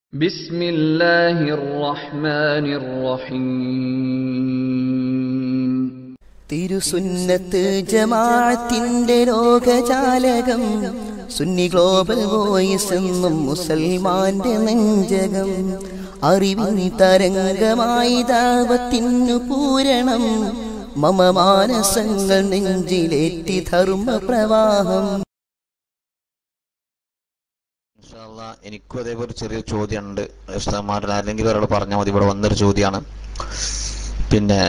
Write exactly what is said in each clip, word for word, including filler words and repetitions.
ബിസ്മില്ലാഹിർ റഹ്മാനിർ റഹീം. തിരുസുന്നത്ത് ജമാഅത്തിന്റെ ലോകജാലകം, സുന്നി ഗ്ലോബൽ വോയിസ് എന്നും മുസൽമാന്റെ നെഞ്ചകം. അറിവിൻ തരംഗമായി ദഅവത്തിനു പൂരണം, മമ മാനസങ്ങൾ നെഞ്ചിലേറ്റി ധർമ്മ പ്രവാഹം. എനിക്കും അതേപോലെ ചെറിയ ചോദ്യമുണ്ട്. ഉസ്താദ്മാരുടെ അല്ലെങ്കിൽ ഒരാൾ പറഞ്ഞാൽ മതി. ഇവിടെ വന്നൊരു ചോദ്യമാണ്. പിന്നെ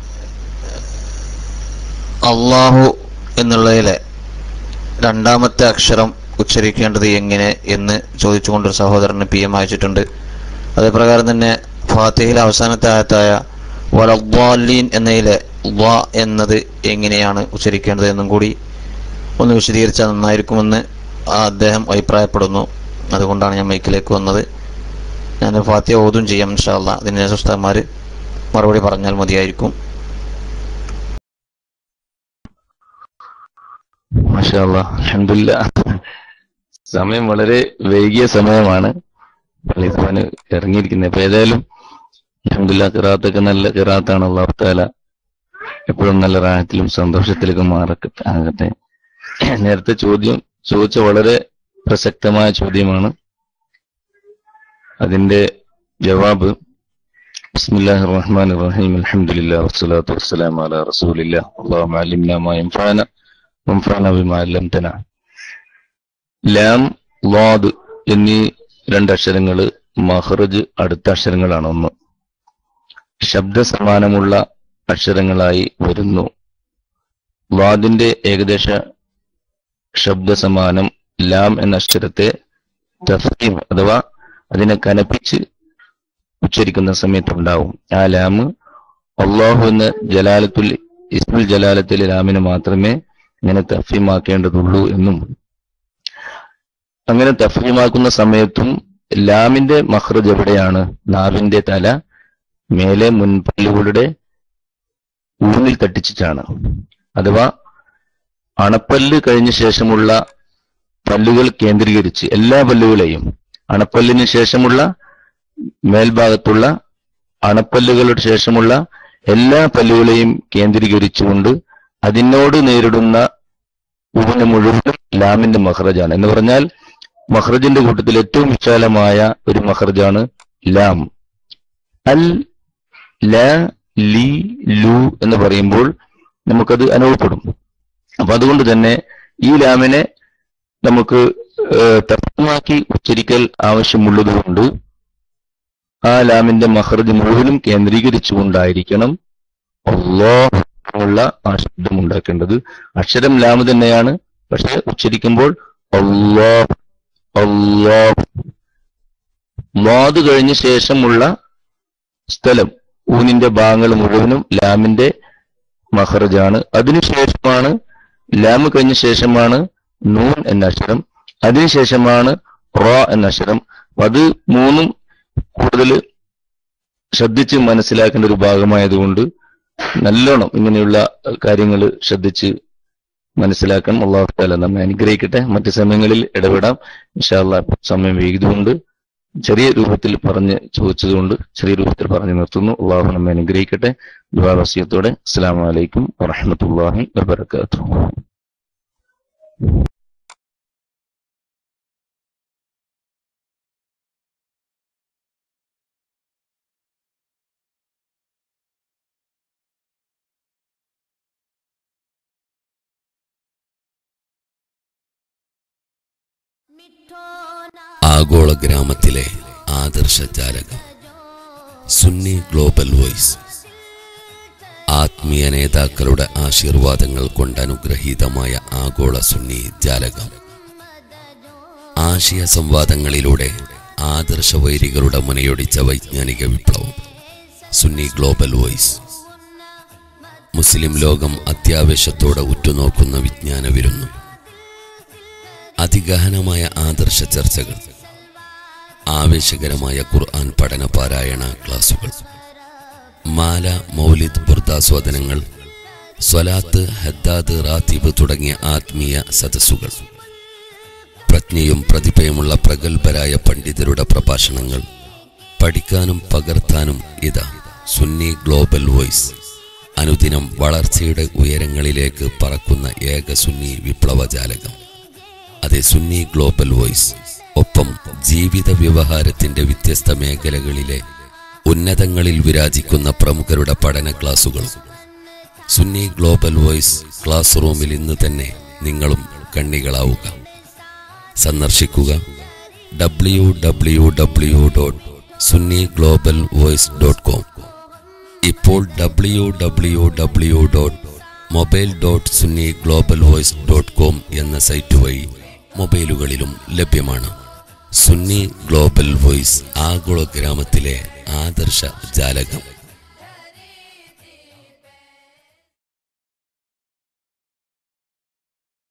അള്ളാഹു എന്നുള്ളതിലെ രണ്ടാമത്തെ അക്ഷരം ഉച്ചരിക്കേണ്ടത് എങ്ങനെ എന്ന് ചോദിച്ചുകൊണ്ടൊരു സഹോദരന് പി എം അയച്ചിട്ടുണ്ട്. അതേപ്രകാരം തന്നെ ഫാത്തിഹയിലെ അവസാനത്തെ ആയത്തായ വലദ്ദാലീൻ എന്നതിലെ വ എന്നത് എങ്ങനെയാണ് ഉച്ചരിക്കേണ്ടത് എന്നും കൂടി ഒന്ന് വിശദീകരിച്ചാൽ നന്നായിരിക്കുമെന്ന് അദ്ദേഹം അഭിപ്രായപ്പെടുന്നു. അതുകൊണ്ടാണ് ഞാൻ മൈക്കിലേക്ക് വന്നത്. ഞാൻ ഫാത്തിഹ ഓതും ചെയ്യാം ഇൻഷാ അല്ലാഹ്. അതിന് ഉസ്താദ്മാർ മറുപടി പറഞ്ഞാൽ മതിയായിരിക്കും. മാഷാ അല്ലാഹ്, അൽഹംദുലില്ലാഹ്. സമയം വളരെ വൈകിയ സമയമാണ് പള്ളിസാന് ഇറങ്ങിയിരിക്കുന്നത്. അപ്പൊ ഏതായാലും അൽഹംദുലില്ലാഹ്, ഖിറാഅത്തൊക്കെ നല്ല ഖിറാഅത്താണ്. അല്ലാഹു തആല എപ്പോഴും നല്ല റാഹത്തിലും സന്തോഷത്തിലൊക്കെ മാറക്കട്ടെ ആകട്ടെ. നേരത്തെ ചോദ്യം ചോദിച്ച വളരെ പ്രസക്തമായ ചോദ്യമാണ്. അതിന്റെ ജവാബ് ബിസ്മില്ലാഹിർ റഹ്മാനിർ റഹീം. അൽഹംദുലില്ലാഹി വസ്സലാത്തു വസ്സലാമു അലാ റസൂലില്ലാഹ്. അല്ലാഹുമ്മ അല്ലിംനാ മാ യൻഫഅന വൻഫഅനാ ബിമാ അല്ലംതനാ. ലാം, ളാദ് എന്നീ രണ്ടക്ഷരങ്ങൾ മഖ്റജ് അടുത്ത അക്ഷരങ്ങളാണ്. ഒന്ന് ശബ്ദ സമാനമുള്ള അക്ഷരങ്ങളായി വരുന്നു. ളാദിന്റെ ഏകദേശ ശബ്ദ സമാനം ലാം എന്ന അക്ഷരത്തെ തഫ്ഖീം അഥവാ അതിനെ കനപ്പിച്ച് ഉച്ചരിക്കുന്ന സമയത്തുണ്ടാവും. ആ ലാം അല്ലാഹു എന്ന ജലാലത്തുൽ ഇസ്മുൽ ജലാലത്തിലെ ലാമിന് മാത്രമേ ഇങ്ങനെ തഫ്ഖീമാക്കേണ്ടതുള്ളൂ എന്നും, അങ്ങനെ തഫ്ഖീമാക്കുന്ന സമയത്തും ലാമിന്റെ മഖ്റജ് എവിടെയാണ്? നാവിന്റെ തല മേലെ മുൻപല്ലുകളുടെ ഊന്നിൽ തട്ടിച്ചിട്ടാണ്. അഥവാ അണപ്പല്ല് കഴിഞ്ഞ ശേഷമുള്ള പല്ലുകൾ കേന്ദ്രീകരിച്ച് എല്ലാ പല്ലുകളെയും, അണപ്പല്ലിന് ശേഷമുള്ള മേൽഭാഗത്തുള്ള അണപ്പല്ലുകളുടെ ശേഷമുള്ള എല്ലാ പല്ലുകളെയും കേന്ദ്രീകരിച്ചുകൊണ്ട് അതിനോട് നേരിടുന്ന ഊന മുഴുവൻ ലാമിന്റെ മഖ്റജാണ്. എന്ന് പറഞ്ഞാൽ മഖ്റജിന്റെ കൂട്ടത്തിൽ ഏറ്റവും വിശാലമായ ഒരു മഖ്റജാണ് ലാം. അൽ, ല, ലി, ലു എന്ന് പറയുമ്പോൾ നമുക്കത് അനുഭവപ്പെടും. അപ്പൊ അതുകൊണ്ട് തന്നെ ഈ ലാമിനെ നമുക്ക് തഫ്ഖീമാക്കി ഉച്ചരിക്കൽ ആവശ്യമുള്ളതുകൊണ്ട് ആ ലാമിന്റെ മഖ്റജ് മുഴുവനും കേന്ദ്രീകരിച്ചുകൊണ്ടായിരിക്കണം അല്ലാഹ് ഉള്ള ആ ശബ്ദം ഉണ്ടാക്കേണ്ടത്. അക്ഷരം ലാം തന്നെയാണ്, പക്ഷെ ഉച്ചരിക്കുമ്പോൾ അല്ലാഹ് അല്ലാഹ്. ളാദ് കഴിഞ്ഞ ശേഷമുള്ള സ്ഥലം, ഊനിന്റെ ഭാഗങ്ങൾ മുഴുവനും ലാമിന്റെ മഖ്റജാണ്. അതിനുശേഷമാണ് ലാം കഴിഞ്ഞ ശേഷമാണ് നൂൻ എന്ന അക്ഷരം, അതിനുശേഷമാണ് റ എന്ന അക്ഷരം. അത് മൂന്നും കൂടുതൽ ശ്രദ്ധിച്ച് മനസ്സിലാക്കേണ്ട ഒരു ഭാഗമായതുകൊണ്ട് നല്ലോണം ഇങ്ങനെയുള്ള കാര്യങ്ങൾ ശ്രദ്ധിച്ച് മനസ്സിലാക്കണം. അല്ലാഹു തആല നമ്മെ അനുഗ്രഹിക്കട്ടെ. മറ്റു സമയങ്ങളിൽ ഇടപെടാം ഇൻഷാ അല്ലാഹ്. സമയം വൈകിയതുകൊണ്ട് ചെറിയ രൂപത്തിൽ പറഞ്ഞ് ചോദിച്ചതുകൊണ്ട് ചെറിയ രൂപത്തിൽ പറഞ്ഞു നിർത്തുന്നു. അല്ലാഹു നമ്മെ അനുഗ്രഹിക്കട്ടെ. ദുആ വസിയത്തോടെ അസ്സലാമു അലൈക്കും വറഹ്മത്തുള്ളാഹി വബറകാതുഹു. ആഗോള ഗ്രാമത്തിലെ ആദർശ ജാലകം സുന്നി ഗ്ലോബൽ വോയിസ്. ആത്മീയ നേതാക്കളുടെ ആശീർവാദങ്ങൾ കൊണ്ട് അനുഗ്രഹീതമായ ആഗോള സുന്നി ജാലകം. ആശയ സംവാദങ്ങളിലൂടെ ആദർശ വൈരികളുടെ മുനയൊടിച്ച വൈജ്ഞാനിക വിപ്ലവം. Sunni global voice. മുസ്ലിം ലോകം അത്യാവേശത്തോടെ ഉറ്റുനോക്കുന്ന വിജ്ഞാന വിരുന്നു. അതിഗഹനമായ ആദർശ ചർച്ചകൾ, ആവേശകരമായ ഖുർആൻ പഠന പാരായണ ക്ലാസുകൾ, മാല, മൗലിദ്, ബുർദാസ്വാദനങ്ങൾ, സ്വലാത്ത്, ഹദ്ദാദ്, റാത്തീബ് തുടങ്ങിയ ആത്മീയ സദസ്സുകൾ, പ്രതിജ്ഞയും പ്രതിഭയുമുള്ള പ്രഗത്ഭരായ പണ്ഡിതരുടെ പ്രഭാഷണങ്ങൾ പഠിക്കാനും പകർത്താനും ഇതാ സുന്നി ഗ്ലോബൽ വോയിസ്. അനുദിനം വളർച്ചയുടെ ഉയരങ്ങളിലേക്ക് പറക്കുന്ന ഏക സുന്നി വിപ്ലവജാലകം. അതെ, സുന്നി ഗ്ലോബൽ വോയിസ്. ഒപ്പം ജീവിത വ്യവഹാരത്തിന്റെ വ്യത്യസ്ത മേഖലകളിലെ ഉന്നതങ്ങളിൽ വിരാജിക്കുന്ന പ്രമുഖരുടെ പഠന ക്ലാസുകളും. സുന്നി ഗ്ലോബൽ വോയിസ് ക്ലാസ് റൂമിൽ ഇന്ന് തന്നെ നിങ്ങളും കണ്ണികളാവുക. സന്ദർശിക്കുക W W W dot Sunni global voice dot com. ഇപ്പോൾ W W W dot mobile dot Sunni global voice dot com എന്ന സൈറ്റ് വഴി മൊബൈലുകളിലും ലഭ്യമാണ്. സുന്നി ഗ്ലോബൽ വോയിസ് ആഗോള ഗ്രാമത്തിലെ ആദർശ ജാലകം.